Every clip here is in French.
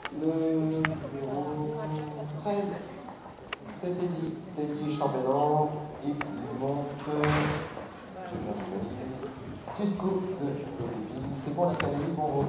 Le numéro 13, c'est Teddy Chambellan, il monte, je vais 6 coupes de Bolivie. C'est pour l'Académie Monroe.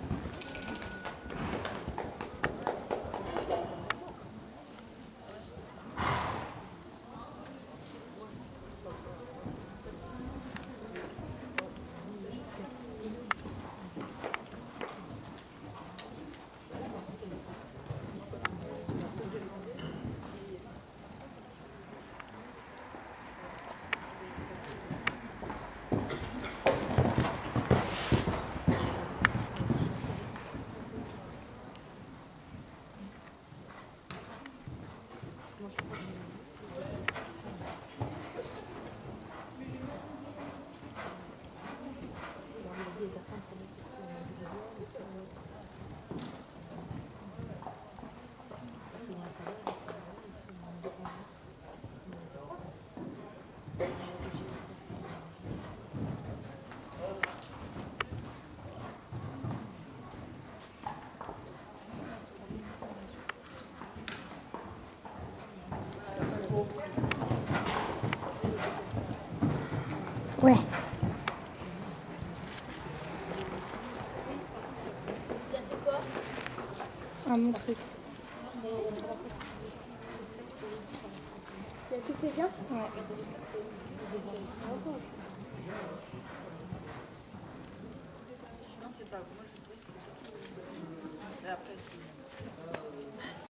Ouais. Tu as fait quoi? Un mon truc. Tu as tout fait bien? Ouais. Non, c'est pas. Moi, je trouvais que c'était surtout. Après,